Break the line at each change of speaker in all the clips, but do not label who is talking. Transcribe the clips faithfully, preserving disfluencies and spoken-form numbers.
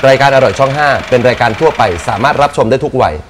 รายการอร่อยช่องห้าเป็นรายการทั่วไปสามารถรับชมได้ทุกวัย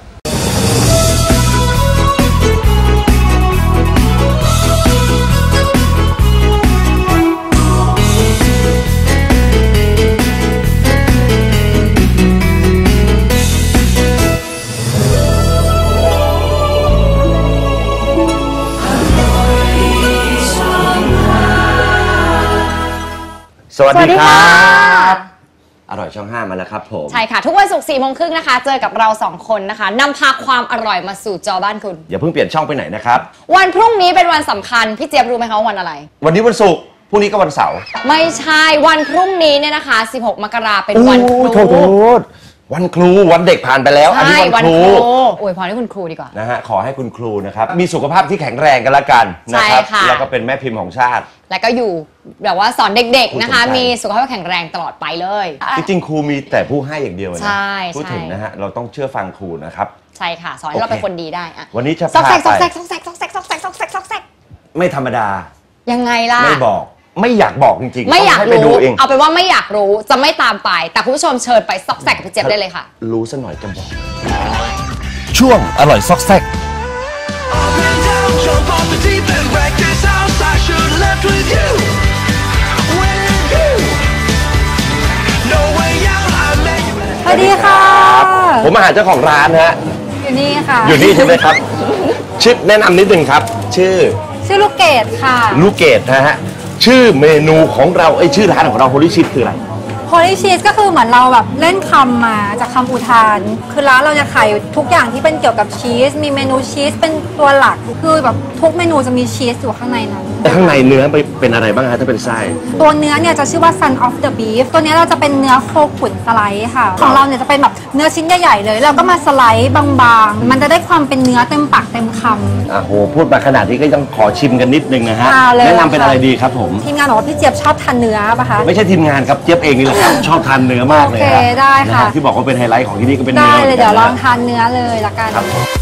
สวัสดีครับอร่อยช่องห้ามาแล้วครับผม
ใช่ค่ะทุกวันศุกร์สี่โมงครึ่งนะคะเจอกับเราสองคนนะคะนำพาความอร่อยมาสู่จอบ้านคุณ
อย่าเพิ่งเปลี่ยนช่องไปไหนนะครับ
วันพรุ่งนี้เป็นวันสำคัญพี่เจี๊ยบรู้ไหมคะวันอะไร
วันนี้วันศุกร์พรุ่งนี้ก็วันเสาร์
ไม่ใช่วันพรุ่งนี้เนี่ยนะคะสิบหกมกราเป็นวันครู
โทษวันครูวันเด็กผ่านไปแล้วอันนี้วันครู
อวยพรให้คุณครูดีกว่า
นะฮะขอให้คุณครูนะครับมีสุขภาพที่แข็งแรงกันละกันนะครับแล้วก็เป็นแม่พิมพ์ของชาติ
แล้วก็อยู่แบบว่าสอนเด็กๆนะคะมีสุขภาพแข็งแรงตลอดไปเลย
จริงๆครูมีแต่ผู้ให้อย่างเดียวนะ
ใช่
พูดถึงนะฮะเราต้องเชื่อฟังครูนะครับ
ใช่ค่ะสอนให้เราเป็นคนดีได้อะ
วันนี้จะ
ซอกแซกซอกแซกซอกแซกซอกแซกซอกแซกซอกแซกซอกแซก
ไม่ธรรมดา
ยังไงล่ะ
ไม่บอกไม่อยากบอกจริงๆ
ไม่อยากรู้เอาเป็นว่าไม่อยากรู้จะไม่ตามไปแต่คุณผู้ชมเชิญไปซอกแซกกับพี่เจี๊ยบได้เลยค่ะ
รู้ซะหน่อยจะบอกช่วงอร่อยซอกแซก
สวัสดีค่ะ
ผมมาหาเจ้าของร้านฮะ
อยู่นี่ค่ะ
อยู่นี่ใช่ไหมครับชื่อแนะนำนิดนึงครับชื่อ
ชื่อลูกเกดค่ะ
ลูกเกดนะฮะชื่อเมนูของเราไอชื่อร้านของเรา Holy Cheese คืออะไร
Holy Cheese ก็คือเหมือนเราแบบเล่นคำมาจากคำอุทานคือร้านเราจะขายทุกอย่างที่เป็นเกี่ยวกับชีสมีเมนูชีสเป็นตัวหลักคือแบบทุกเมนูจะมีชีสอยู่ข้างในนั้น
แต่ข้างในเนื้อเป็นอะไรบ้างฮะถ้าเป็นไส้
ตัวเนื้อเนี่ยจะชื่อว่า Son of the Beef ตัวนี้เราจะเป็นเนื้อโคขุนสไลด์ค่ะของเราเนี่ยจะเป็นแบบเนื้อชิ้นใหญ่ๆเลยเราก็มาสไลด์บางๆมันจะได้ความเป็นเนื้อเต็มปากเต็มคำ
อ่ะโหพูดมาขนาดนี้ก็ต้องขอชิมกันนิดนึงนะฮะแนะนำเป็นอะไรดีครับผม
ทีมงานบอกว่าพี่เจี๊ยบชอบทานเนื้อป่ะคะ
ไม่ใช่ทีมงานครับเจี๊ยบเองนี่แหละครับชอบทานเนื้อมากเลยครับ
ได้ค่ะ
ที่บอกว่าเป็นไฮไลท์ของที่นี่ก็เป็นเนื้
อได้เลยเดี๋ยวลองทานเนื้อเลยละกัน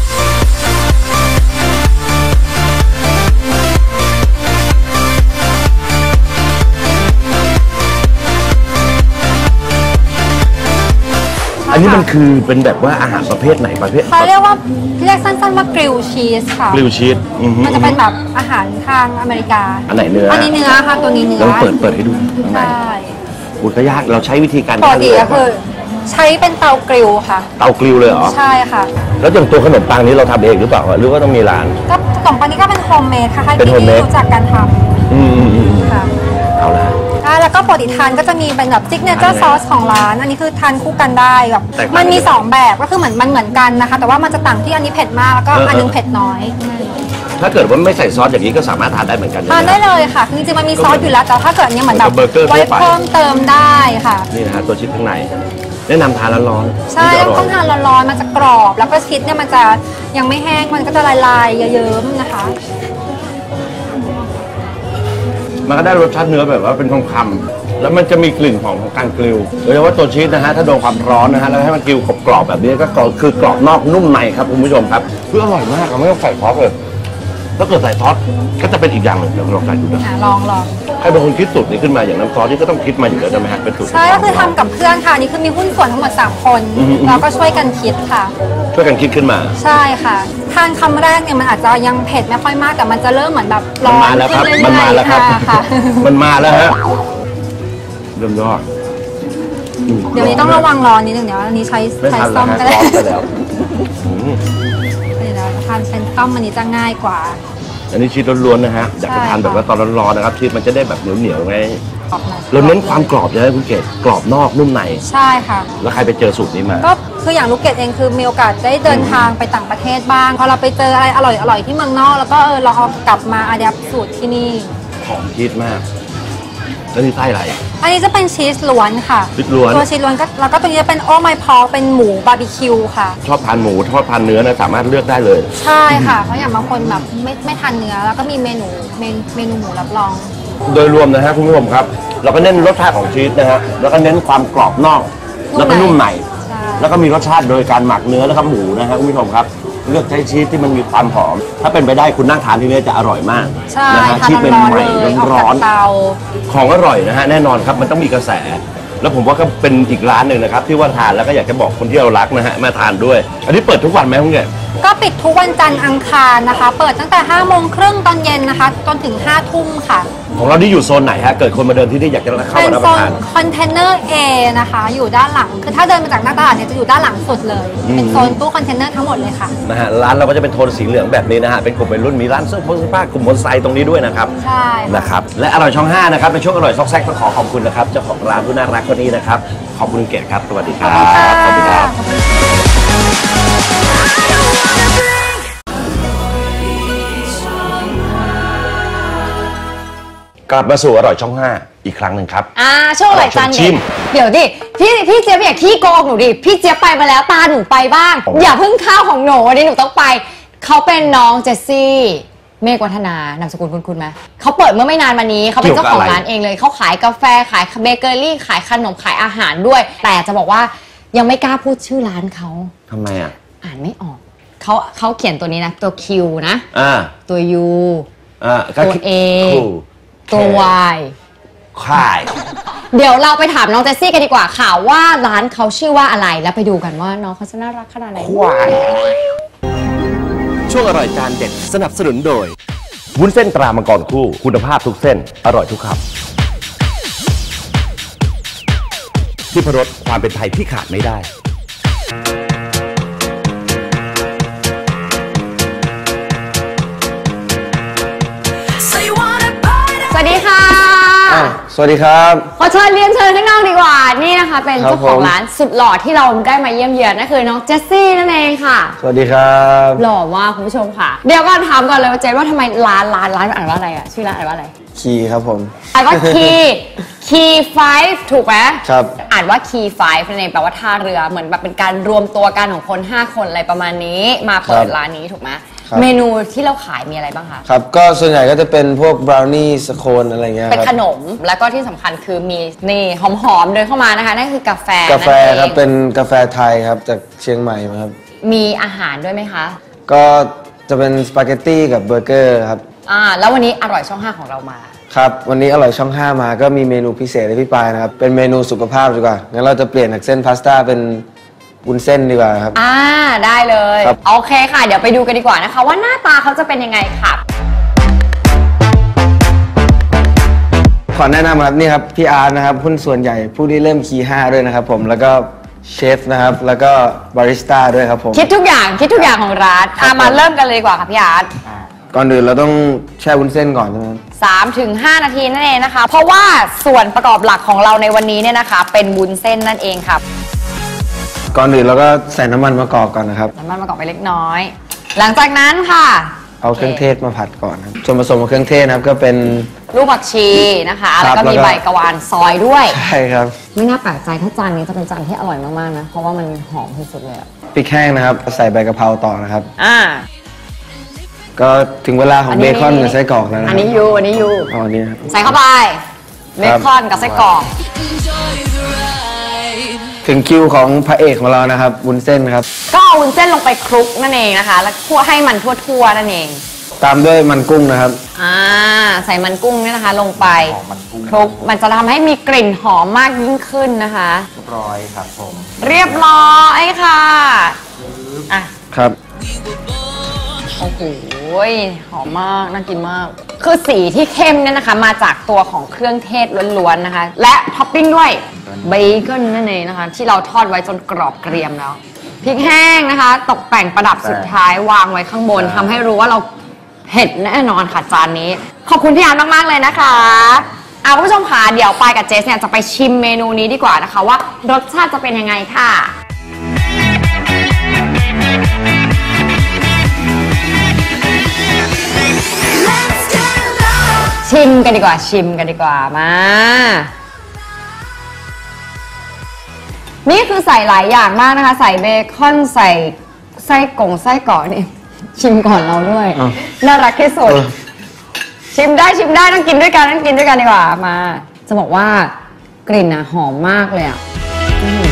อันนี้มันคือเป็นแบบว่าอาหารประเภทไหนประเภท
เขาเรียกว่าเรียกสั้นๆว่ากริลชีสค่ะ
กริลชีส
มันจะเป็นแบบอาหารทางอเมริกา
อันไหนเนื้อ
อันนี้เนื้อค่ะตัวนี้เนื้อ
เราเปิดเปิดให้ดู
ใช่
อุตยากเราใช้วิธีการ
ปกติก็คือใช้เป็นเตากริลค่ะ
เตากริลเลยเหรอ
ใช่ค่ะ
แล้วอย่างตัวขนมปังนี้เราทำเองหรือเปล่าหรือว่าต้องมีร้าน
ก็ขนมปังนี้ก็เป็นโฮมเมดค่ะให้พี่รู้จักการท
ำอืมอืม
ค่ะ
เอาละ
แล้วก็ปกติทานก็จะมีเป็นแบบซิกเนเจอร์ซอสของร้านอันนี้คือทานคู่กันได้แบบมันมีสองแบบก็คือเหมือนมันเหมือนกันนะคะแต่ว่ามันจะต่างที่อันนี้เผ็ดมากแล้วก็อันนึงเผ็ดน้อย
ถ้าเกิดว่าไม่ใส่ซอสอย่างนี้ก็สามารถทานได้เหมือนกัน
ทานได้เลยค่ะจริงๆมันมีซอสอยู่แล้วแต่ถ้าเกิดนี้เหมือนแบบไว้เพิ่มเติมได้ค่ะ
นี่นะฮะตัวชีสข้างในแนะนำทานร้อน
ๆใช่ต้องทานร้อนๆมันจะกรอบแล้วก็ชีสเนี่ยมันจะยังไม่แห้งมันก็จะละลายเยิ้มๆนะคะ
มันก็ได้รสชาติเนื้อแบบว่าเป็นทองคำแล้วมันจะมีกลิ่นหอมของการกริลโดยเฉพาะตัวชีสนะฮะถ้าโดนความร้อนนะฮะแล้วให้มันกริลกรอบๆแบบนี้ก็คือกรอบนอกนุ่มในครับคุณผู้ชมครับคืออร่อยมากเราไม่ต้องใส่ซอสเลยถ้าเกิดใส่ซอสก็จะเป็นอีกอย่างหนึ่งเดี๋ยวลองใส่ดูนะ
ลองลอง
ใครเป็นคนคิดสูตรนี้ขึ้นมาอย่างน้ำซอสนี่ก็ต้องคิดมาอยู่แล้วใช่ไหมฮะเป็นสูตร
ใช่ก็คือทำกับเพื่อนค่ะนี่คือมีหุ้นส่วนทั้งหมดสามคนเราก็ช่วยกันคิดค่ะ
ช่วยกันคิดขึ้นมา
ใช่ค่ะทานคำแรกเนี่ยมันอาจจะยังเผ็ดไม่ค่อยมากแต่มันจะเริ่มเหมือนแบบร้อนขึ้นเรื่อยๆ
มันมาแล้วครับมันมาแล้วฮะเริ่มยอด
เดี๋ยวนี้ต้องระวังร้อนนิดนึงเดี๋ยวอันนี้ใช้ใช้ซ่อมก็ได้เดี๋ยวทานเป็นต้อมอันนี้จะง่ายกว่า
อันนี้ชีสล้วนๆนะฮะอยากจะทานแบบว่าตอนร้อนๆนะครับชีสมันจะได้แบบเหนียวๆไงเราเน้นความกรอบเลยคุณเกศกรอบนอกนุ่มใน
ใช่ค่ะ
แล้วใครไปเจอสูตรนี้มา
ก็คืออย่างลูกเกดเองคือมีโอกาสได้เดินทางไปต่างประเทศบ้างพอเราไปเจออะไรอร่อยๆที่เมืองนอกแล้วก็เออเราเอากลับมาอัดแอปสูตรที่นี่
หอมชีสมากแล้วนี่ไส้อะไร
อันนี้จะเป็นชีสล้วนค่ะ
ชีสล้วน
ตัวชีสล้วนก็แล้วก็ตัวนี้จะเป็นโอไมพอเป็นหมูบาร์บีคิวค่ะ
ชอบทานหมูชอบทานเนื้อนะสามารถเลือกได้เลย
ใช่ค่ะเพราะอย่างบางคนแบบไม่ไม่ทานเนื้อแล้วก็มีเมนูเมนูหมูรับรอง
โดยรวมนะฮะคุณผู้ชมครับเราก็เน้นรสชาติของชีสนะฮะแล้วก็เน้นความกรอบนอกแล้วก็นุ่มในแล้วก็มีรสชาติโดยการหมักเนื้อแล้วก็หมูนะฮะคุณผู้ชมครับเลือกใช้ชีสที่มันมีความหอมถ้าเป็นไปได้คุณนั่งทานที่นี่จะอร่อยมาก
นะฮะ
ชีสเป็นใหม่ร้อนๆของอร่อยนะฮะแน่นอนครับมันต้องมีกระแสแล้วผมว่าก็เป็นอีกร้านหนึ่งนะครับที่ว่าทานแล้วก็อยากจะบอกคนที่เรารักนะฮะมาทานด้วย อันนี้เปิดทุกวันไหมคุณเกศ
ก็ปิดทุกวันจันทร์อังคารนะคะ เปิดตั้งแต่ห้าโมงครึ่งตอนเย็นนะคะจนถึงห้าทุ่มค่ะ
ของเราที่อยู่โซนไหนฮะเกิดคนมาเดินที่นี่อยากจะเข้า
เป็น
มารับ
โซ
ประ
น
ทาน
คอนเทนเนอร์ A นะคะอยู่ด้านหลังคือถ้าเดินมาจากหน้าตลาดเนี่ยจะอยู่ด้านหลังสุดเลยเป็นโซนตู้คอนเทนเนอร์ทั้งหมดเลยค่ะ
นะฮะร้านเราก็จะเป็นโทนสีเหลืองแบบนี้นะฮะเป็นกลุ่มวัยรุ่นมีร้านเสื้อผ้าเสื้อผ้ากลุ่มมอเตอร์ไซค์ตรงนี้ด้วยนะครับ
ใช่ค่ะ
นะครับและอร่อยช่องห้านะครับในช่วงอร่อยซอกแซกต้องขอขอบคุณนะครับเจ้าของร้านผู้น่ารักคนนี้นะครับขอบคุณเกศครับสวัสดีครับขอบคุณครับกลับมาสู่อร่อยช่องห้าอีกครั้งหนึ่งครับ
อ่าช่วงอร่อยจาน
ชิ
เด็ด
ม
เดี๋ยวดิพี่พี่เจี๊ยบอย่าขี้โกงหนูดิพี่เจี๊ยบไปมาแล้วตาหนูไปบ้าง
โอ้
อย่าเพิ่งข้าวของหนูวันนี้หนูต้องไปเขาเป็นน้องเจสซี่เมฆวัฒนานามสกุลคุณคุณไหมเขาเปิดเมื่อไม่นานมานี้เขาเป็นเจ้าของร้านเองเลยเขาขายกาแฟขายเบเกอรี่ขายขนมขายอาหารด้วย แต่จะบอกว่ายังไม่กล้าพูดชื่อร้านเขา
ทำไมอ่ะ
อ่านไม่ออกเขาเขาเขียนตัวนี้นะตัว Q นะ
อ่า
ตัว U
อ่าก็
ตัว A
คู่
ตัว Y
ค่าย
เดี๋ยวเราไปถามน้องเจสซี่กันดีกว่าค่ะว่าร้านเขาชื่อว่าอะไรแล้วไปดูกันว่าน้องเขาจะน่ารักขนาดไหน
ควายช่วงอร่อยจานเด็ดสนับสนุนโดยวุ้นเส้นตรามังกรคู่คุณภาพทุกเส้นอร่อยทุกคำที่พรสความเป็นไทยที่ขาดไม่ได้
สวัสดีค่ะ
อ่ะสวัสดีครับ
ขอเชิญเรียนเชิญข้างนอกดีกว่านี่นะคะเป็น
ครับ
เจ้าของ
ผม
ร้านสุดหล่อที่เราได้มาเยี่ยมเยือนนั่นคือน้องเจสซี่นั่นเองค่ะ
สวัสดีครับ
หล่อมากคุณผู้ชมค่ะ เดี๋ยวก่อนถามก่อนเลยว่าเจนว่าทำไมร้านร้านร้านมันอ่านว่าอะไรอะชื่อร้านอ่านว่าอะไร
คีครับผม
อ่านว่าคีคีไฟฟ์ถูกไหม
ครับ
อ่านว่าคีไฟฟ์นั่นเองแปลว่าท่าเรือเหมือนแบบเป็นการรวมตัวกันของคนห้าคนอะไรประมาณนี้มาเปิดร้านนี้ถูกไหม
ครับ
เมนูที่เราขายมีอะไรบ้างคะ
ครับก็ส่วนใหญ่ก็จะเป็นพวกบราวนี่สโคนอะไรเงี้ย
เป็น
ค
ข
รับ
นมแล้วก็ที่สำคัญคือมีนี่หอมๆเดินเข้ามานะคะนั่นคือกาแฟ
กาแฟ
นั่นเอง
ครับเป็นกาแฟไทยครับจากเชียงใหม่มาครับ
มีอาหารด้วยไหมคะ
ก็จะเป็นสปาเกตตี้กับเบอร์เกอร์ครับ
อ่าแล้ววันนี้อร่อยช่องห้าของเรามา
ครับวันนี้อร่อยช่องห้ามาก็มีเมนูพิเศษให้พี่ปายนะครับเป็นเมนูสุขภาพดีกว่างั้นเราจะเปลี่ยนจากเส้นพาสต้าเป็นวุ้นเส้นดีกว่าครับ
อ่าได้เลย
ครับ
โอเคค่ะ เดี๋ยวไปดูกันดีกว่านะคะ ว่าหน้าตาเขาจะเป็นยังไงค่ะ
ขอแนะนำครับนี่ครับพี่อาร์ตนะครับหุ้นส่วนใหญ่ผู้ที่เริ่มคีย์ห้าด้วยนะครับผมแล้วก็เชฟนะครับแล้วก็บาริสต้าด้วยครับผม
คิดทุกอย่างคิดทุกอย่างของร้านอ่ะมาเริ่มกันเลยดีกว่าค่ะพี่อาร์ต
ก่อนอื่นเราต้องแช่วุ้นเส้นก่อนใช่ไหมครับ
สามถึงห้านาทีนั่นเองนะคะ เพราะว่าส่วนประกอบหลักของเราในวันนี้เนี่ยนะคะ เป็นวุ้นเส้นนั่นเองค่ะ
ก่อนอื่นเราก็ใส่น้ำมันมะกอกก่อนนะครับ
น้ำมันมะกอกไปเล็กน้อย หลังจากนั้นค่ะ
เอาเครื่องเทศมาผัดก่อนครับส่วนผสมของเครื่องเทศนะครับก็เป็น
ลูกผักชีนะคะ
ครั
แล้ว
บ
ก็มี
แล้วก็
ใบกะวานซอยด้วย
ใช่ครับ
ไม่น่าแปลกใจถ้าจานนี้จะเป็นจานที่อร่อยมากๆนะ เพราะว่ามันหอมที่สุดเลยอะ
พริกแห้งนะครับใส่ใบกะเพราต่อนะครับ
อ่า
ก็ถึงเวลาของ
อันนี้
เบคอนกับไส้กรอกแล้วนะค
อั
รั
น
บ
นี้ยูอันนี้ยู
เอาอันนี้ครับ
ใส่เข้าไปเบคอนกับไส้กรอก
ถึงคิวของพระเอกของเรานะครับวุ้นเส้นครับ
ก็เอาวุ้นเส้นลงไปคลุกนั่นเองนะคะ แล้วคั่วให้มันทั่วๆนั่นเอง
ตามด้วยมันกุ้งนะครับ
อ่าใส่มันกุ้งเนี่ยนะคะ ลงไปคลุกมันจะทำให้มีกลิ่นหอมมากยิ่งขึ้นนะคะ
เรียบร้อยครับผม
เรียบร้อยค่ะอ่ะ
ครับ
โอ้โหหอมมากน่ากินมาก คือสีที่เข้มเนี่ยนะคะ มาจากตัวของเครื่องเทศล้วนๆนะคะ และท็อปปิ้งด้วยเบคอนนั่นเองนะคะ ที่เราทอดไว้จนกรอบเกรียมแล้วพริกแห้งนะคะ ตกแต่งประดับสุดท้ายวางไว้ข้างบนทำให้รู้ว่าเราเผ็ดแน่นอนค่ะจานนี้ ขอบคุณพี่อาร์ตมากๆเลยนะคะเอาคุณผู้ชมค่ะเดี๋ยวปายกับเจสเนี่ยจะไปชิมเมนูนี้ดีกว่านะคะว่ารสชาติจะเป็นยังไงค่ะชิมกันดีกว่าชิมกันดีกว่ามา นี่คือใส่หลายอย่างมากนะคะ ใส่เบคอนใส่ไส้กงไส้กรอกนี่ชิมก่อนเราด้วย
อ้าว
น่ารักที่สุด
เออ
ชิมได้ชิมได้ต้องกินด้วยกันต้องกินด้วยกันดีกว่ามา จะบอกว่ากลิ่นอะหอมมากเลยอะอืม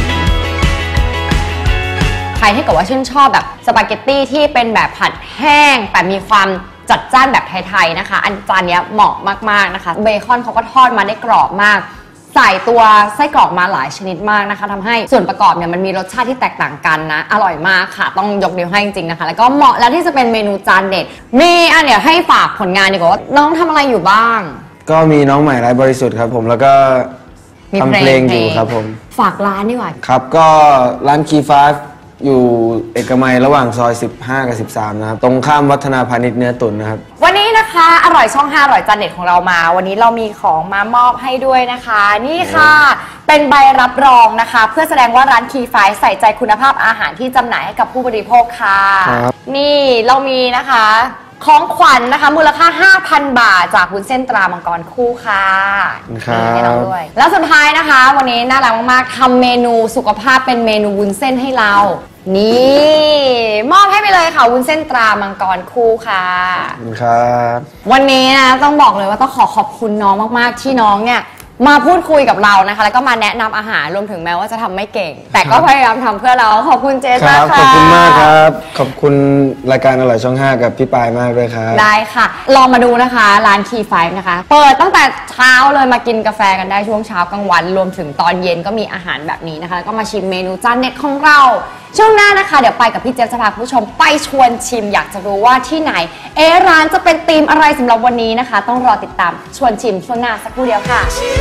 ใครที่เกิดว่าชื่นชอบแบบสปาเกตตี้ที่เป็นแบบผัดแห้งแต่มีความจัดจ้านแบบไทยๆนะคะ อันจานเนี้ยเหมาะมากๆนะคะเบคอนเขาก็ทอดมาได้กรอบมากใส่ตัวไส้กรอกมาหลายชนิดมากนะคะทำให้ส่วนประกอบเนี่ยมันมีรสชาติที่แตกต่างกันนะอร่อยมากค่ะต้องยกนิ้วให้จริงๆนะคะแล้วก็เหมาะแล้วที่จะเป็นเมนูจานเด็ดมีอ่ะเดี๋ยวให้ฝากผลงานดีกว่าว่าน้องทำอะไรอยู่บ้าง
ก็มีน้องใหม่ไร้บริสุทธิ์ครับผมแล้วก็
มี
ทำเพลงอยู่ครับผม
ฝากร้านดีกว่า
ครับก็ร้านคีฟ้าอยู่เอกมัยระหว่างซอยสิบห้ากับสิบสามนะครับตรงข้ามวัฒนาพาณิชย์เนื้อตุ๋นนะครับ
วันนี้นะคะอร่อยช่องห้าอร่อยจานเด็ดของเรามาวันนี้เรามีของมามอบให้ด้วยนะคะนี่ค่ะเป็นใบรับรองนะคะเพื่อแสดงว่าร้านคีไฟใส่ใจคุณภาพอาหารที่จำหน่ายให้กับผู้บริโภคค่ะนี่เรามีนะคะของขวัญ นะคะมูลค่า ห้าพัน บาทจากวุ้นเส้นตรามังกรคู่ค่ะ
ครับ
ให้เราด้วยแล้วสุดท้ายนะคะวันนี้น่ารักมากๆทำเมนูสุขภาพเป็นเมนูวุ้นเส้นให้เรานี่มอบให้ไปเลยค่ะวุ้นเส้นตรามังกรคู่ค่ะ
ครับ
วันนี้นะต้องบอกเลยว่าต้องขอขอบคุณน้องมากๆที่น้องเนี่ยมาพูดคุยกับเรานะคะแล้วก็มาแนะนำอาหารรวมถึงแม้ว่าจะทำไม่เก่งแต่ก็พยายามทำเพื่อเราขอบคุณเจสมากค่ะ
ขอบคุณมากครับขอบคุณรายการอร่อยช่องห้ากับพี่ปายมากด้วยครับ
ได้ค่ะลองมาดูนะคะร้านคีไฟนะคะเปิดตั้งแต่เช้าเลยมากินกาแฟกันได้ช่วงเช้ากลางวันรวมถึงตอนเย็นก็มีอาหารแบบนี้นะคะแล้วก็มาชิมเมนูจานเด็ดของเราช่วงหน้านะคะเดี๋ยวไปกับพี่เจฟจะพาผู้ชมไปชวนชิมอยากจะรู้ว่าที่ไหนเอ๊ะร้านจะเป็นธีมอะไรสำหรับวันนี้นะคะต้องรอติดตามชวนชิมช่วงหน้าสักครู่เดียวค่ะ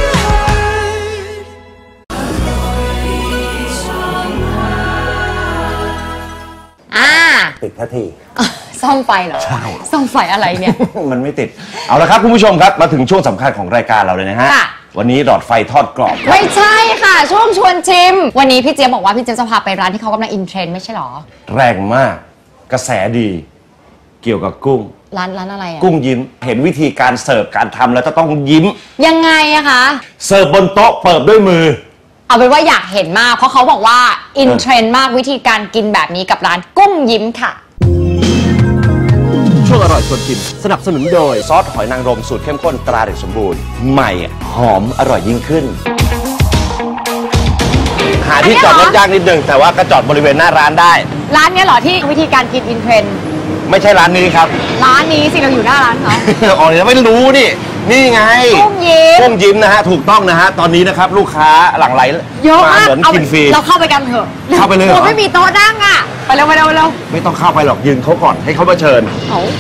อ่า
ติดทันที
ซ่อมไฟเหรอใช่ซ่อมไฟอะไรเนี่ย
มันไม่ติดเอาละครับคุณผู้ชมครับมาถึงช่วงสำคัญของรายการเราเลยนะฮะวันนี้หลอดไฟทอดกรอบ
ไม่ใช่ค่ะช่วงชวนชิมวันนี้พี่เจี๊ยบบอกว่าพี่เจี๊ยบจะพาไปร้านที่เขากำลังอินเทรนด์ไม่ใช่หรอ
แรงมากกระแสดีเกี่ยวกับกุ้ง
ร้านร้านอะไรอะ
กุ้งยิ้มเห็นวิธีการเสิร์ฟการทำแล้วจะต้องยิ้ม
ยังไงอะคะ
เสิร์ฟบนโต๊ะเปิดด้วยมือ
เอาเป็นว่าอยากเห็นมากเพราะเขาบอกว่าอินเทรนด์มากวิธีการกินแบบนี้กับร้านกุ้งยิ้มค่ะ
ช่วงอร่อยชวนชิมสนับสนุนโดยซอสหอยนางรมสูตรเข้มข้นตราเด็กสมบูรณ์ใหม่หอมอร่อยยิ่งขึ้นหาที่จอดรถยากนิดนึงแต่ว่าก็จอดบริเวณหน้าร้านได้
ร้านนี้เหรอที่วิธีการกินอินเทรนด์
ไม่ใช่ร้านนี้ครับ
ร้านนี้สิเราอยู่หน้าร้านเขา
อ๋อเนี่ยไม่รู้นี่นี่ไง
กุ้งยิ้ม
กุ้งยิ้มนะฮะถูกต้องนะฮะตอนนี้นะครับลูกค้าหลั่งไหล
เยอะมาก
เหมือนกินฟรี
เราเข้าไปกันเถอะ
เข้าไปเลยเหรอ
ไม่มีโต๊ะนั่งอ่ะไปเร็วไปเร็วไปเร็ว
ไม่ต้องเข้าไปหรอกยืนเขาก่อนให้เขามาเชิญ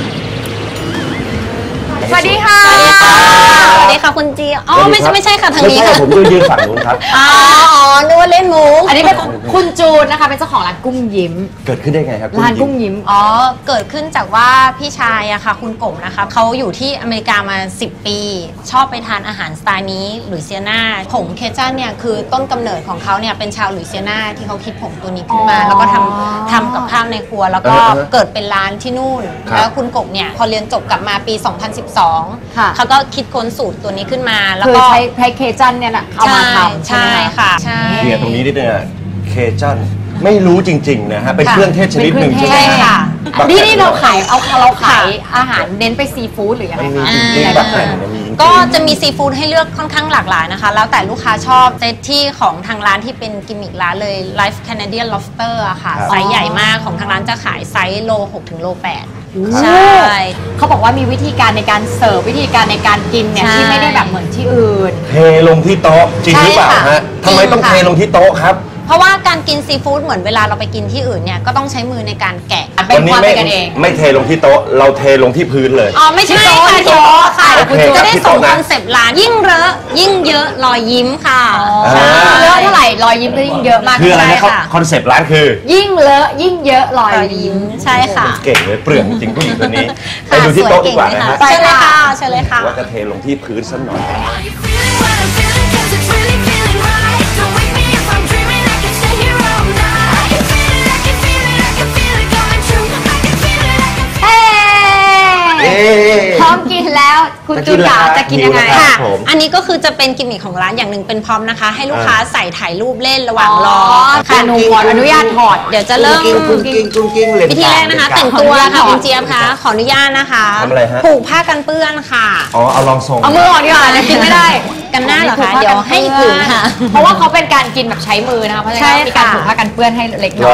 สวัสดีค่ะ
สวัสดีค่ะคุณจีอ๋อไม่ใช่ไม่ใช่ค่ะทางนี้ค่ะ
ผมยืนฝั่งนู้นครับ
อ๋อนึกว่าเล่นมุก
อันนี้เป็นคุณจูนนะคะเป็นเจ้าของร้านกุ้งยิ้ม
เกิดขึ้นได้ไงครับ
ร้านกุ้งยิ้ม
อ๋อเกิดขึ้นจากว่าพี่ชายอะค่ะคุณกบนะคะเขาอยู่ที่อเมริกามาสิบปีชอบไปทานอาหารสไตล์นี้หลุยเซียนาผงเคจันเนี่ยคือต้นกำเนิดของเขาเนี่ยเป็นชาวหลุยเซียนาที่เขาคิดผงตัวนี้ขึ้นมาแล้วก็ทำทำกับข้าวในครัวแล้วก็เกิดเป็นร้านที่นู่นแล้วคุณกบเนี่ยพอเรียนจบกลับมาปีสองพันสิบสองเขาก็คิดค้นสูตรตัวนี้ขึ้นมาแล้วก็
ใช้ใช้เคจันเนี่ยแหละเอามาทำ
ใช่ค่ะใช่
เคลียร์ตรงนี้นิดนึงเคจันไม่รู้จริงๆนะฮะเป็นเครื่องเทศชนิดหนึ่งใช่ไหม
ค่ะนี่นี่เราขายเอาเราขายอาหารเน้นไปซีฟู้ดหรือยังไงคะ
ก็จะมีซีฟู้ดให้เลือกค่อนข้างหลากหลายนะคะแล้วแต่ลูกค้าชอบเซตที่ของทางร้านที่เป็นกิมมิคร้านเลย Life Canadian Lobster อะค่ะไซส์ใหญ่มากของทางร้านจะขายไซส์โลหกถึงโลแปดใช่
เขาบอกว่ามีวิธีการในการเสิร์ฟวิธีการในการกินเนี่ยที่ไม่ได้แบบเหมือนที่อื่น
เทลงที่โต๊ะจริงหรือเปล่าฮะทำไมต้องเทลงที่โต๊ะครับ
เพราะว่าการกินซีฟู้ดเหมือนเวลาเราไปกินที่อื่นเนี่ยก็ต้องใช้มือในการแกะ
เป็นความเป็นกันเอง
ไม่เทลงที่โต๊ะเราเทลงที่พื้นเลย
อ๋อไม่ใช่ค่ะโต๊ะค่ะจะได้ส่งคอนเซปต์ร้านยิ่งเลอะยิ่งเยอะรอยยิ้มค่ะ
เลอะเท่าไหร่รอยยิ้มก็ยิ่งเยอะมาก
คืออะไรนะครับคอนเซปต์ร้านคือ
ยิ่งเลอะยิ่งเยอะรอยยิ้ม
ใช่ค่ะ
เก่งเลยเปลืองจริงผู้หญิงคนนี้ไปดูที่โต๊ะดีกว่านะฮะ
เชิญเลยค่ะเชิญเลยค่ะ
ว่าจะเทลงที่พื้นสักหน่อย
พร้อมกินแล้วคุณจูนจ๋าจะกินยังไง
ค่ะอันนี้ก็คือจะเป็นกิมมิคของร้านอย่างหนึ่งเป็นพร้อมนะคะให้ลูกค้าใส่ถ่ายรูปเล่นระหว่างรอ
ค่ะหนูขออนุญาตถอด
เดี๋ยวจะเริ่มวิธีแรกนะคะแต่งตัวค่ะคุณเจี๊ยบคะขออนุญาตนะคะ
ทำอะไรฮะ
ผูกผ้ากันเปื้อนค่ะ
อ๋อเอาลองทรง
เอามือออกดีกว่ากินไม่ได้
กันหน้าเหรอคะเดี๋ยวให้อีกผืนค่ะ
เพราะว่าเขาเป็นการกินแบบใช้มือนะคะเพราะฉะนั้นมีการผูกผ้ากันเปื้อนให้เล็กน้อย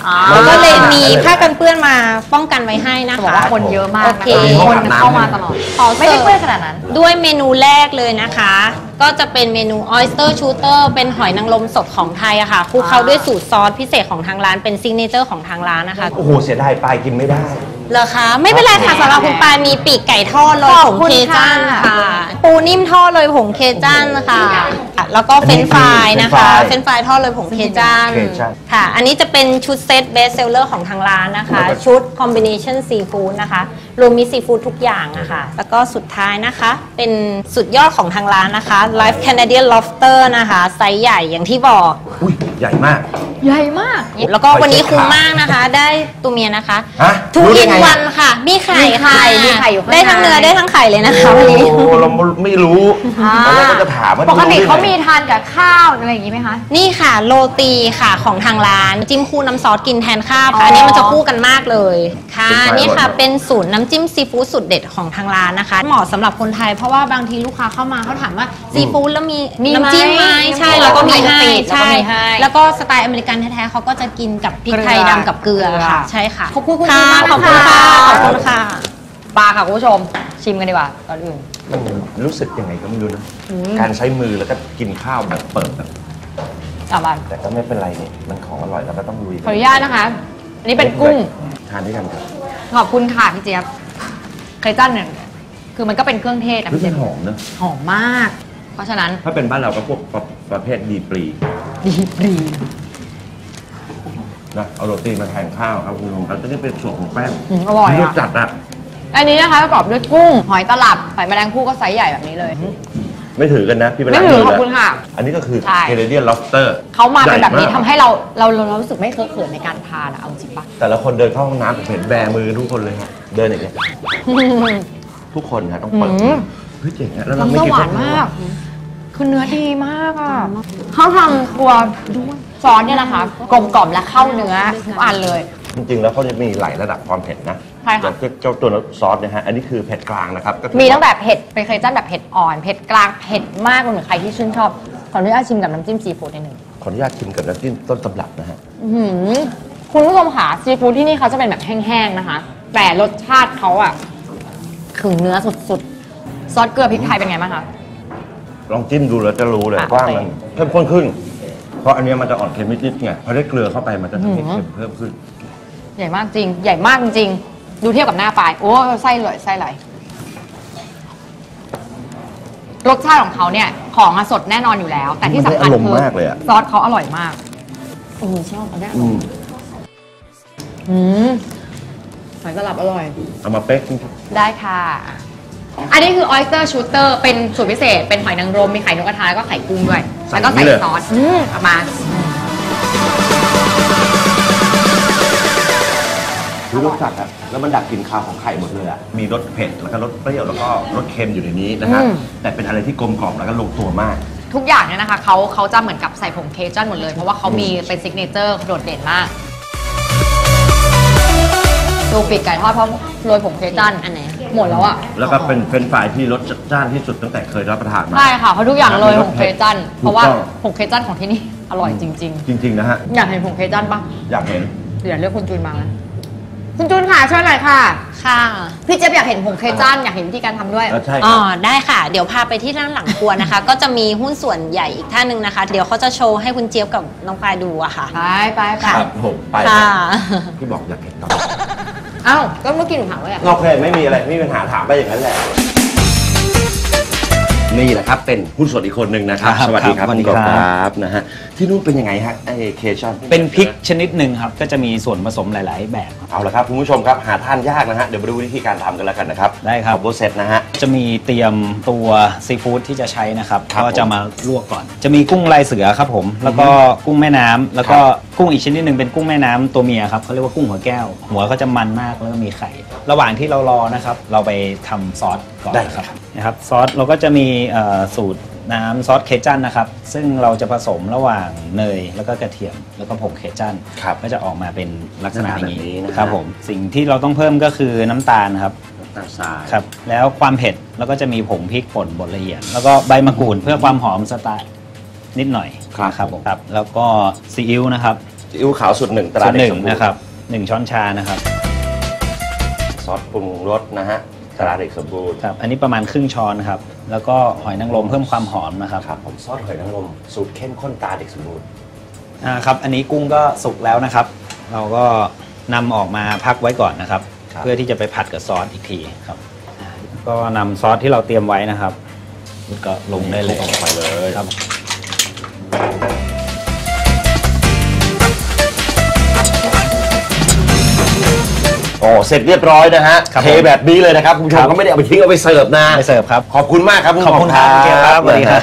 อ่า
แล้วก็เลยมีผ้ากันเปื้อนมาป้องกันไว้ให้นะ
จะบอก
คะ
ว่าคนเยอะมาก
โอ
นะ
เค
คะคนเข้ามาตลอด
ขอ
ไม่ได้เปื้อนขนาดนั้น
ด้วยเมนูแรกเลยนะคะ ก็จะเป็นเมนู oyster shooter เป็นหอยนางรมสดของไทยอะค่ะคลุกเคล้าด้วยสูตรซอสพิเศษของทางร้านเป็นซิกเนเจอร์ของทางร้านนะคะ
โอ้โหเสียดายปลายกินไม่ได้
เหรอคะไม่เป็นไรค่ะสำหรับคุณปายมีปีกไก่ทอดโรย
ข
ผ
อบ
ง
คุณ
เคจัน
ค่ะ
ค่ะ ปูนิ่มทอดโรยผงเคจันค่ะ แล้วก็เฟรนช์ฟรายนะคะ
เฟ
เฟ
ร
ร
น
น
ช์
ช์
ฟ
ฟ
ราร
าย ยทอดโรยผงเคจัน
เคจัน
ค่ะ อันนี้จะเป็นชุดเซตเบสเซลเลอร์ของทางร้านนะคะ ชุดคอมบิเนชันซีฟู้ดนะคะรวมมีซีฟู้ดทุกอย่างอะค่ะแล้วก็สุดท้ายนะคะ เป็นสุดยอดของทางร้านนะคะ Live Canadian Lobster นะคะไซส์ใหญ่อย่างที่บอก
อุ้ยใหญ่มาก
ใหญ่มาก
แล้วก็วันนี้คุ้มมากนะคะ ได้ตัวเมียนะคะ
ฮะ
ทู
รู้ได้
อิน
ไง
วันค่ะ มีไข่
มีไข่
ค่ะ
มีไข่อยู่ข้างใน
ได้ทั้งเนื้อได้ทั้งไข่เลยนะคะวันนี้
โอ้เราไม่รู้ตอนแรกก็จะถามว่า
ปกติ
รู้ได้ไง
เขามีทานกับข้าวอะไรอย่างนี้ไหมคะ
นี่ค่ะโรตีค่ะของทางร้าน จิ้มคู่น้ำซอสกินแทนข้าว
อ๋
ค่ะ
ออั
อันนี้มันจะคู่กันมากเลยค่ะ
เป็นไง
นี่ค่ะ
อร่อย
เป็นสูตรน้ำจิ้มซีฟู้ดสุดเด็ดของทางร้านนะคะ เหมาะสำหรับคนไทยเพราะว่าบางทีลูกค้าเข้ามาเขาถามว่าซีฟู้ดแล้วมี
มีไหม
น้ำจิ้มไหมใช่
มี
แล้วก็มี
มี
ให้
สปีดแล้วก็
ใช่
มีให้
แล้วก็สไตล์อเมริกันแท้ๆเขาก็จะกินกับพริกไทยดำกับเกลือค่ะ ใช่ค่ะ
ขอบคุณคุณ
ค่ะ
มาก
ขอบคุณ
นะคะ
ค่ะขอบคุณค่ะ
ปลาค่ะคุณผู้ชม ชิมกันดีกว่าตอนอื่น
มันรู้สึกยังไงก็ไม่รู้นะ การใช้มือแล้วก็กินข้าวแบบเปิดแบบ
อ่ะมา
แต่ก็ไม่เป็นไรเนี่ยมันของอร่อยแล้วก็ต้องลุย
ขออนุญาตนะคะ อันนี้เป็นกุ้ง
ทานด้วยกันครับ
ขอบคุณค่ะพี่เจี๊ยบเคยจันเนี่ยคือมันก็เป็นเครื่องเทศนะ
เฮ้ย
พี่
มั
เจี๊ยบ
นหอมเนอะ
หอมมาก เพราะฉะนั้น
ถ้าเป็นบ้านเราก็พวกประประเภทดีปรี
ดีปรี
นะเอาโรตีมาแทนข้าวครับคุณผู้ชมครับจะได้เป็นส่วนของแป้ง
อืมอร่อย
ร
อ่ะ
สจัดอ่ะ
อันนี้นะคะประกอบด้วยกุ้ง หอยตลับหอยแมลงภู่ก็ไซส์ใหญ่แบบนี้เลย
ไม่ถือกันนะพี่เป็น
ไม่ถือขอบคุณค่ะ
อันนี้ก็คือ
ใช่
Canadian Lobster
เขามาเป็นแบบนี้
ใหญ่
ทำ
มาก
ให้เราเราเราเรารู้สึกไม่เคอะเขินในการทานอะเอาจริงปะ
แต่ละคนเดินเข้าห้องน้ำผมเห็นแบมือทุกคนเลยครับเดินอย่างเงี้ยทุกคนครับต้องเปิด
อืม
เฮ้ยเจ๋งอะแล้วเราไม่
น้ำส
กิน
วานมาก คือเนื้อดีมากอ่ะเขาทำตัวซอสเนี่ยนะคะ กลมกล่อมและเข้าเนื้อทุกอันเลย
จริงๆแล้วเขาจะมีหลายระดับความเผ็ดนะ
ใช่ค่ะ
อย่างเจ้าตัวซอสเนี่ยฮะอันนี้คือเผ็ดกลางนะครับก็คือ
มีตั้งแต่เผ็ดเป็นเคยจันแบบเผ็ดอ่อน เผ็ดกลาง เผ็ดมากเหมือนใครที่ชื่นชอบ ขออนุญาตชิมกับน้ำจิ้มซีฟู้ดนิดนึง
ขออนุญาตชิมกับน้ำจิ้มต้นตำรับนะฮะ
อื้อหือคุณผู้ชมค่ะซีฟู้ดที่นี่เขาจะเป็นแบบแห้งๆนะคะ แต่รสชาติเขาอะถึงเนื้อสุดๆ ซอสเกลือพริกไทยเป็นไงบ้างคะ
ลองจิ้มดูแล้วจะรู้เลย
อ่ะ
ว่า
โอเค
มันเข้มข้นขึ้น เพราะอันเนี้ยมันจะอ่อนเค็มนิดๆไงพอได้เกลือเข้าไปมันจะทำให้
อื้อหือ
เค็มเพิ่มขึ้น
ใหญ่มากจริง ใหญ่มากจริง ดูเทียบกับหน้าปลาย โอ้ไส้เลยไส้ไหลรสชาติของเขาเนี่ย ของอะสดแน่นอนอยู่แล้ว แต่ที่สำคัญ
มันได้อารมณ์
คือ
มากเลยอะ
ซอสเขาอร่อยมากโอ้โหชอบอันเนี้ย
อืม
อืมหอยตลับอร่อย
เอามาเป๊ก
ได้ค่ะ อันนี้คือ oyster shooter เป็นสูตรพิเศษ เป็นหอยนางรม มีไข่นกกระทาแล้วก็ไข่กุ้งด้วย แล้วก็ใส่ซอส อืมเอามา
คือรสจัดอะแล้วมันดับกลิ่นคาวของไข่หมดเลยอะมีรสเผ็ดแล้วก็รสเปรี้ยวแล้วก็รสเค็มอยู่ในนี้นะฮะ
อืม
แต่เป็นอะไรที่กลมกล่อมแล้วก็ลงตัวมาก
ทุกอย่างเนี่ยนะคะเขาเขาจะเหมือนกับใส่ผงเคจันหมดเลย เพราะว่าเขามีเป็นซิกเนเจอร์โดดเด่นมากดูปีกไก่ทอดเพราะโรยผงเคจัน
อันไหน
หมดแล้วอ่ะ
แล้วก็เป็นเป็นฝ่ายที่รสจัดจ้านที่สุดตั้งแต่เคยรับประทานมา
ใช่ค่ะเพราะทุกอย่างโรยผงเคจัน
ถูกต้อง
เพราะว่าผงเคจันของที่นี่อร่อยจริง
จริง ๆ นะฮะ
ๆ อยากเห็นผงเคจันปะ
อยากเห็น
เดี๋ยวเรียกคุณจูนมานะคุณจูนค่ะช่วยหน่อยค่ะ
ค่ะ
พี่เจี๊ยบอยากเห็นผงเคจันอยากเห็นวิธีการทำด้วย
เออใช่ค
อ๋
รั
อบ ได้ค่ะ เดี๋ยวพาไปที่ด้านหลังครัวนะคะ ก็จะมีหุ้นส่วนใหญ่อีกท่านหนึ่งนะคะ เดี๋ยวเขาจะโชว์ให้คุณเจี๊ยบกับน้องปายดูอะค่ะ
ไปไปไป
ครับผมไป
ค่ะ
พี่บอกอยากเห็นตอน
เอ้าก็เมื่อกี้หนูถามว่าอยาก
โอเคไม่มีอะไรไม่มีปัญหาถามไปอย่างนั้นแหละนี่แหละครับเป็นหุ้นส่วนอีกคนหนึ่งนะครับ
ครับ
สวัสดีครับ
ครับ
คุณ
สวัสดีครับ
ครับนะฮะที่นู่นเป็นยังไงฮะไอเคชั่น
เป็นพริกชนิดหนึ่งครับ ก็จะมีส่วนผสมหลาย ๆ แบบครับ
เอาละครับคุณผู้ชมครับหาทานยากนะฮะเดี๋ยวมาดูวิธีการทำกันแล้วกันนะครับ
ได้ครับ
โปรเซสนะฮะ
จะมีเตรียมตัวซีฟู้ดที่จะใช้นะครับ
ครับ
ก็จะมาลวกก่อน จะมีกุ้งลายเสือครับผม แล้วก็กุ้งแม่น้ำแล้วก็กุ้งอีกชนิดหนึ่งเป็นกุ้งแม่น้ำตัวเมียครับเขาเรียกว่ากุ้งหัวแก้ว หัวเขาจะมันมากแล้วก็มีไข่ ระหว่างที่เรารอนะครับ เราไปทำซอสก่อน
ได้
นะครับนะครับซอสเราก็จะมีเอ่อสูตรน้ำซอสเคจันนะครับ ซึ่งเราจะผสมระหว่างเนยแล้วก็กระเทียมแล้วก็ผงเคจัน
ครับ
ก็จะออกมาเป็นลักษณะอย่าง
แบบนี้
นี้
นะฮะ
ครับผมสิ่งที่เราต้องเพิ่มก็คือน้ำตาลครับ
ตาทราย
ครับแล้วความเผ็ดแล้วก็จะมีผงพริกป่นบดละเอียด แล้วก็ใบมะกรูดเพื่อความหอมสไตล์นิดหน่อย
ครับ
นะครับผมครับแล้วก็ซีอิ๊วนะครับ
ซีอิ๊วขาวสูตรหนึ่งต
ส่
รา
วน
เด็
ห
ก
นึ่ง
สมบูรณ์
นะครับหนึ่งช้อนชานะครับ
ซอสปรุงรสนะฮะตราเด็กสมบูรณ์
ครับอันนี้ประมาณครึ่งช้อนครับแล้วก็หอยนางรมเพิ่มความหอมนะครับ
ครับผมซอสหอยนางรมสูตรเข้มข้นตราเด็กสมบูรณ์
อ่าครับอันนี้กุ้งก็สุกแล้วนะครับ เราก็นำออกมาพักไว้ก่อนนะครับ
ครับ
เพื่อที่จะไปผัดกับซอสอีกทีครับอ่าก็นำซอสที่เราเตรียมไว้นะครับก็ลงได้เลย
ลงไปเลย
ครับ
โอ้เสร็จเรียบร้อยนะฮะ
ครับ
เทแบบนี้เลยนะครับคุณผู้ช
ครั
ม
บ
ก็ไม่ได้เอาไปทิ้งเอาไปเสิร์ฟนะ
ไปเสิร์ฟครับ
ขอบคุณมากครับ
ขอบคุณครับเกียร์ครับสวัสดีครับ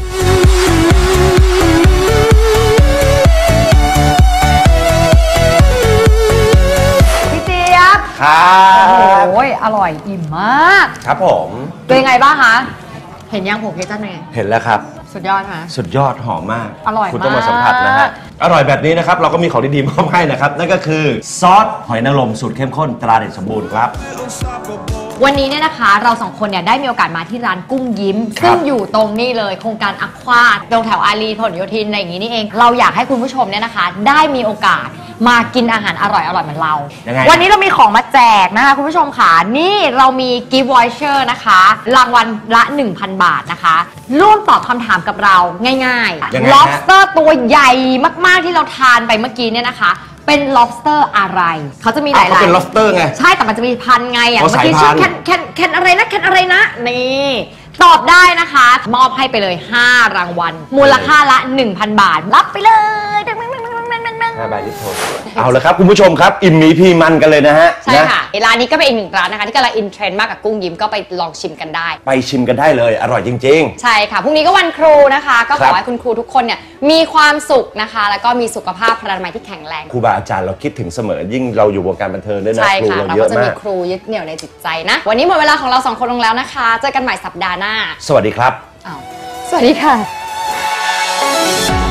พี่เจี๊ยบ
ครับ
โอ้ยอร่อยอิ่มมาก
ครับผม
เป็นยังไงบ้างคะ เห็นยังผมเคจันเป็นไง
เห็นแล้วครับ
สุดยอดไหม
สุดยอดหอมมาก
อร่อย
คุณต้องมา
าก
สัมผัสนะฮะ อร่อยแบบนี้นะครับ เราก็มีของดีๆมอบให้นะครับ นั่นก็คือซอสหอยนางรมสูตรเข้มข้นตราเด็กสมบูรณ์ครับ
วันนี้เนี่ยนะคะเราสองคนเนี่ยได้มีโอกาสมาที่ร้านกุ้งยิ้ม
ครับ
ซึ่งอยู่ตรงนี้เลยโครงการอควาตรงแถวอารีพหลโยธินอะไรอย่างนี้นี่เอง เราอยากให้คุณผู้ชมเนี่ยนะคะ ได้มีโอกาสมากินอาหารอร่อยๆเหมือนเรา
ยังไง
วันนี้เรามีของมาแจกนะคะคุณผู้ชมค่ะนี่เรามีกิฟต์วอยเชอร์นะคะรางวัลละ หนึ่งพัน บาทนะคะร่วมตอบคำถามกับเราง่าย
ยังไง
ๆ
ฮะ
lobster ตัวใหญ่มากๆที่เราทานไปเมื่อกี้เนี่ยนะคะ เป็น lobster อะไร เขาจะมีหลาย
เขา
ๆ
เป็น lobster ไง
ใช่แต่มันจะมีพันไงอย่าง
อ๋อ
เมื่อกี้
สายพั
ชื่
น
อ
ธุ์
แคนแคนแคนอะไรนะแคนอะไรนะ นี่ ตอบได้นะคะ มอบให้ไปเลย ห้ารางวัล มูลค่าละ หนึ่งพัน บาท รับไปเลยดึงดึงดึงดึงดึงดึงดึง
ห้าใบลิโทเอาละครับคุณผู้ชมครับ อิ่มหมีพีมันกันเลยนะฮะ
ใช่
นะ
ค่ะร้านนี้ก็เป็นอีกหนึ่งร้านนะคะ ที่กำลังอินเทรนด์มากกับกุ้งยิ้มก็ไปลองชิมกันได้
ไปชิมกันได้เลย อร่อยจริง
ใช่ค่ะ พรุ่งนี้ก็วันครูนะคะ ก็ข
ครั
อบ ให้คุณครูทุกคนเนี่ยมีความสุขนะคะ แล้วก็มีสุขภาพพลานามัยที่แข็งแรง
ๆ ครูบาอาจารย์เราคิดถึงเสมอ ยิ่งเราอยู่วงการบันเทิงด้วยนะ
ใช่
ครู
ค่ะ
เรา
เรา
เย
ก็
อะ
จะมี
มาก
ครูยึดเหนี่ยวในจิตใจนะ วันนี้หมดเวลาของเราสองคนลงแล้วนะคะ เจอกันใหม่สัปดาห์หน้า
สวัสดีครับ
อ้าวสวัสดีค่ะ